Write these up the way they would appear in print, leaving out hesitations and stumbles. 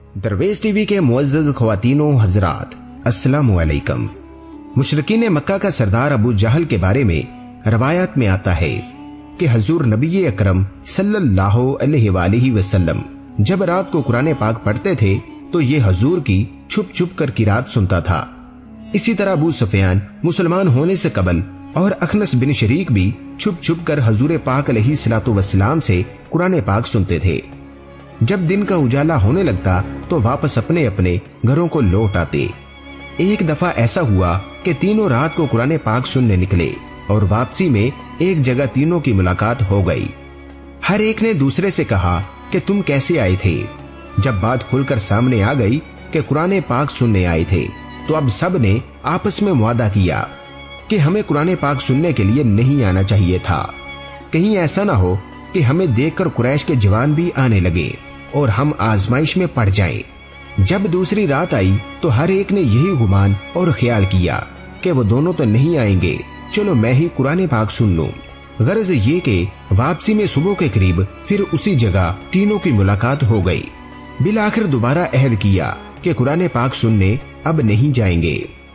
दरवेश टीवी के मुअज़्ज़ज़ ख़वातीनो हज़रात, अस्सलामु अलैकुम। मुशरिकीन मक्का का सरदार अबू जहल के बारे में रवायत में आता है कि हजूर नबी अकरम सल्लल्लाहु अलैहि वसल्लम जब रात को कुरान पाक पढ़ते थे तो ये हजूर की छुप छुप कर किरात सुनता था। इसी तरह अबू सुफियान मुसलमान होने से कबल और अखनस बिन शरीक भी छुप छुप कर हजूर पाक अलैहिस्सलातु वस्सलाम से कुरान पाक सुनते थे। जब दिन का उजाला होने लगता तो वापस अपने अपने घरों को लौट आते। एक दफा ऐसा हुआ कि तीनों रात को कुरान पाक सुनने निकले और वापसी में एक जगह तीनों की मुलाकात हो गई। हर एक ने दूसरे से कहा कि तुम कैसे आए थे। जब बात खुलकर सामने आ गई कि कुरान पाक सुनने आए थे तो अब सब ने आपस में मुआदा किया कि हमें कुरान पाक सुनने के लिए नहीं आना चाहिए था। कहीं ऐसा ना हो कि हमें देखकर कुरैश के जवान भी आने लगे और हम आजमाइश में पड़ जाएं। जब दूसरी रात आई तो हर एक ने यही गुमान और ख्याल किया कि वो दोनों तो नहीं आएंगे, चलो मैं ही कुरान पाक सुन लूं। गरज ये कि वापसी में सुबह के करीब फिर उसी जगह तीनों की मुलाकात हो गई। बिलाखिर दोबारा अहद किया कि कुरान पाक सुनने अब नहीं जाएंगे।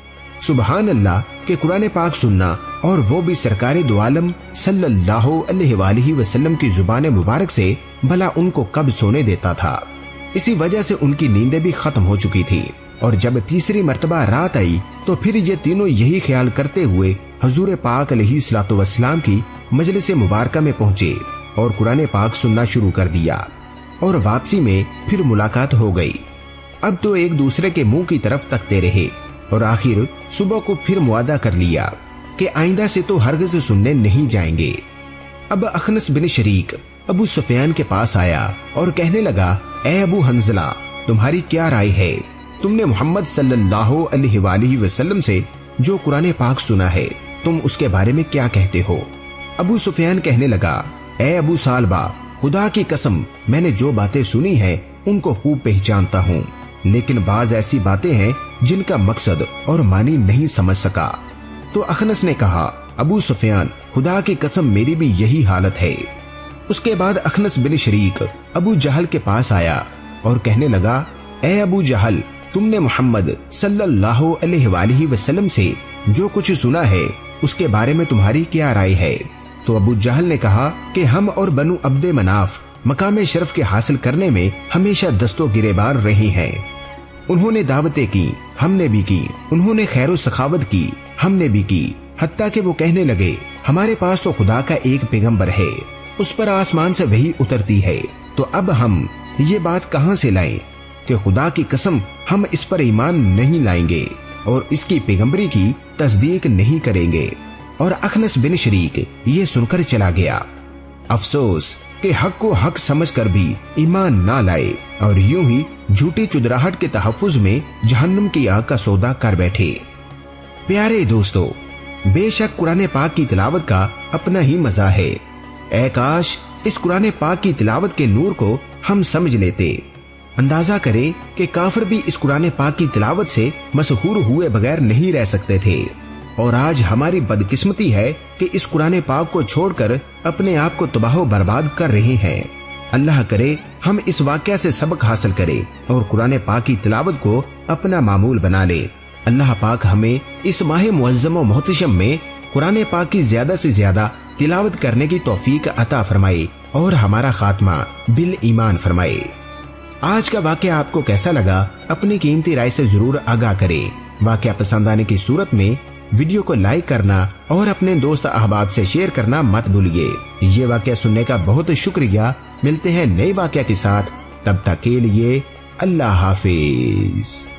सुबहान अल्लाह के कुरान पाक सुनना और वो भी सरकारे दो आलम सल्लल्लाहु अलैहि वसल्लम की जुबान मुबारक से भला उनको कब सोने देता था। इसी वजह से उनकी नींदें भी खत्म हो चुकी थी और जब तीसरी मर्तबा रात आई तो फिर ये तीनों यही ख्याल करते हुए हजूर पाक अलैहिस्सलातु वस्सलाम की मजलिस मुबारका में पहुंचे और कुरान पाक सुनना शुरू कर दिया और वापसी में फिर मुलाकात हो गई। अब तो एक दूसरे के मुंह की तरफ तकते रहे और आखिर सुबह को फिर मुआदा कर लिया कि आइंदा से तो हरगिज़ सुनने नहीं जाएंगे। अब अखनस बिन शरीक अबू सुफियान के पास आया और कहने लगा, ए अबू हंजला, तुम्हारी क्या राय है? तुमने मोहम्मद सल्लल्लाहु अलैहि वसल्लम से जो कुरान पाक सुना है तुम उसके बारे में क्या कहते हो? अबू सुफियान कहने लगा, ए अबू सालबा, खुदा की कसम मैंने जो बातें सुनी हैं उनको खूब पहचानता हूँ, लेकिन बाज ऐसी बातें हैं जिनका मकसद और मानी नहीं समझ सका। तो अखनस ने कहा, अबू सुफियान, खुदा की कसम मेरी भी यही हालत है। उसके बाद अखनस बिन शरीक अबू जहल के पास आया और कहने लगा, ए अबू जहल, तुमने मोहम्मद सल्लल्लाहु अलैहि वसल्लम से जो कुछ सुना है उसके बारे में तुम्हारी क्या राय है? तो अबू जहल ने कहा कि हम और बनु अब्दे मनाफ मकाम शरफ के हासिल करने में हमेशा दस्तों गिरेबान रहे हैं। उन्होंने दावतें की, हमने भी की, उन्होंने खैर सखावत की, हमने भी की, हत्ता कि वो कहने लगे, हमारे पास तो खुदा का एक पैगंबर है, उस पर आसमान से वही उतरती है, तो अब हम ये बात कहां से लाएं कि खुदा की कसम हम इस पर ईमान नहीं लाएंगे और इसकी पैगंबरी की तस्दीक नहीं करेंगे। और अखनस बिन शरीक ये सुनकर चला गया। अफसोस कि हक को हक समझकर भी ईमान ना लाए और यूं ही झूठी चुदराहट के तहफ्फुज में जहन्नुम की आग का सौदा कर बैठे। प्यारे दोस्तों, बेशक कुरान पाक की तिलावत का अपना ही मजा है। ऐ काश इस कुरान पाक की तिलावत के नूर को हम समझ लेते। अंदाजा करें कि काफिर भी इस कुरान पाक की तिलावत से मशहूर हुए बगैर नहीं रह सकते थे और आज हमारी बदकिस्मती है कि इस कुरान पाक को छोड़कर अपने आप को तबाह बर्बाद कर रहे हैं। अल्लाह करे हम इस वाकया से सबक हासिल करें और कुरान पाक की तिलावत को अपना मामूल बना ले। अल्लाह पाक हमें इस माह मुअज़्ज़म व मोहतशम में कुरान पाक की ज्यादा से ज्यादा तिलावत करने की तौफीक अता फरमाए और हमारा खात्मा बिल ईमान फरमाए। आज का वाकया आपको कैसा लगा अपनी कीमती राय से जरूर आगाह करें। वाकया पसंद आने की सूरत में वीडियो को लाइक करना और अपने दोस्त अहबाब से शेयर करना मत भूलिए। ये वाकया सुनने का बहुत शुक्रिया। मिलते हैं नए वाकया के साथ, तब तक के लिए अल्लाह हाफिज।